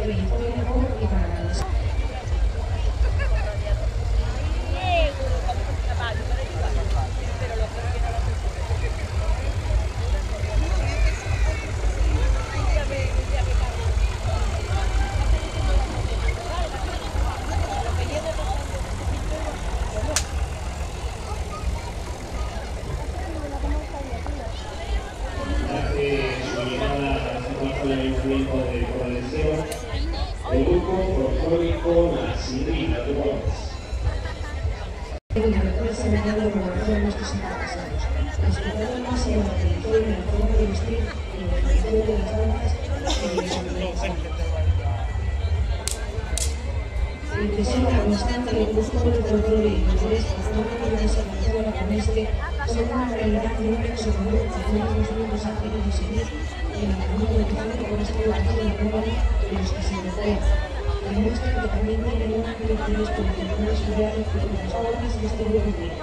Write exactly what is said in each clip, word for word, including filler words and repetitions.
videojuego y para la mesa. El grupo folclórico La Sidrina de Gómez. El director seminario como de nuestros antepasados, respetando más en la religión, en la forma de vestir, en la ejecución de las danzas y en la organización. Impresiona constante el gusto del folclore y interés por forma de desarrollar con este son una realidad de un nexo común que todos los miembros han querido seguir en el camino empezando por esta educación global de los que se rodean. Demuestra que también tienen un amplio interés por intentar estudiar las formas de este nuevo mundo.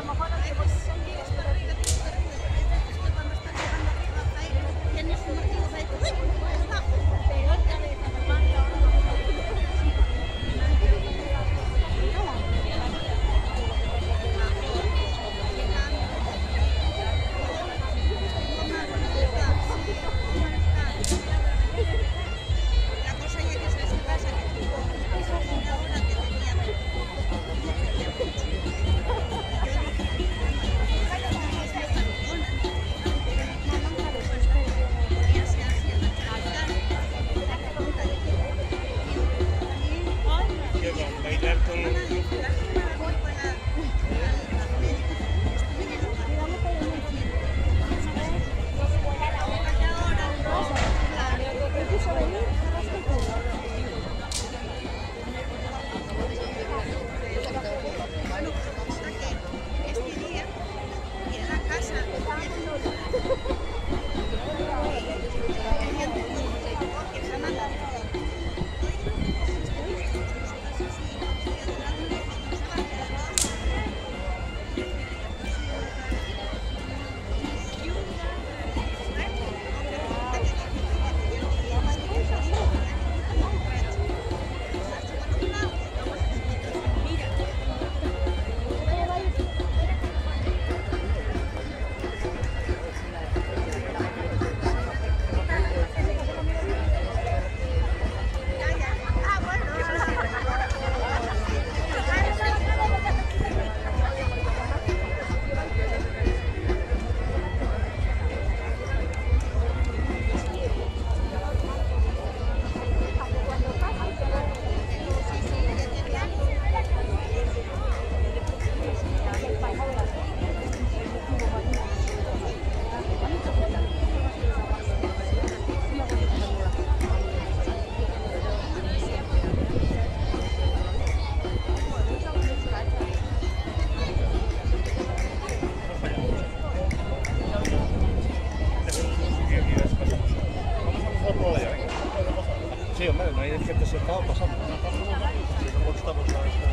Sí, hombre, no hay gente sentada pasando. No estamos a esta...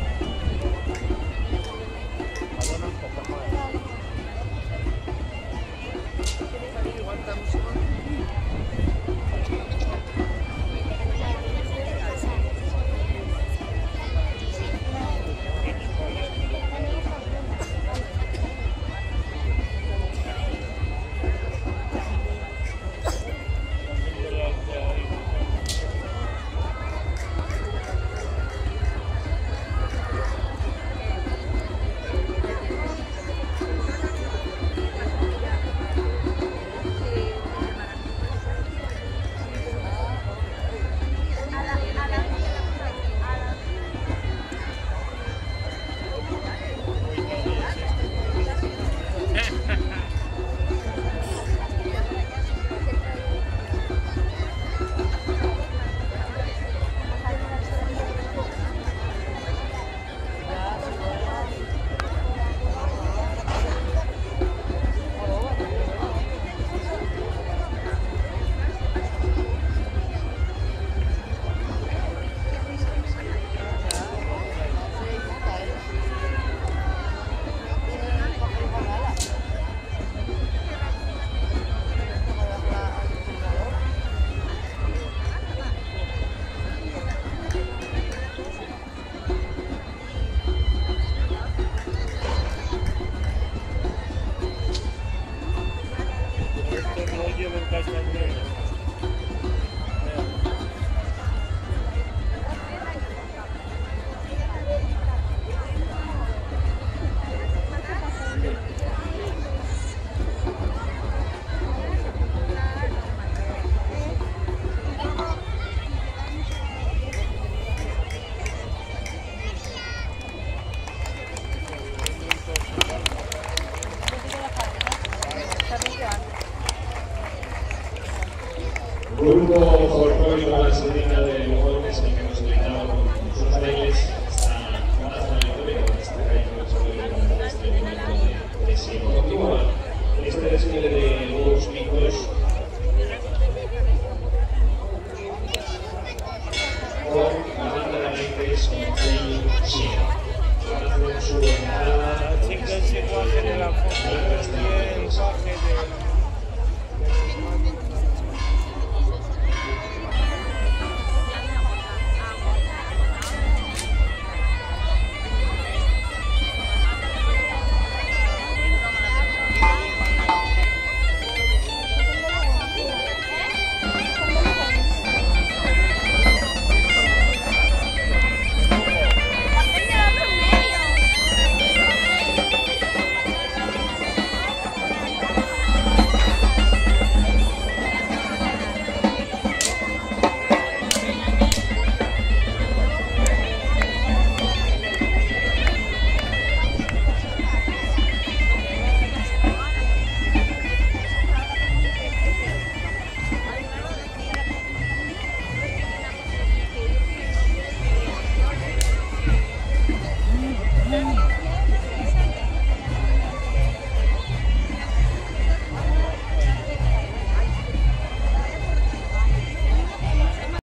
con las